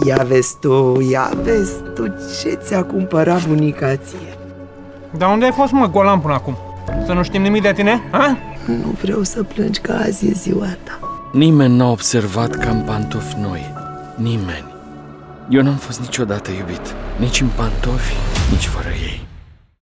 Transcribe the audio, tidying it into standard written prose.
ia vezi tu ce ți-a cumpărat bunica ție. Dar unde ai fost, mă, golan, până acum? Să nu știm nimic de tine, ha? Nu vreau să plângi, că azi e ziua ta. Nimeni n-a observat că am pantofi noi. Nimeni. Eu n-am fost niciodată iubit. Nici în pantofi, nici fără ei.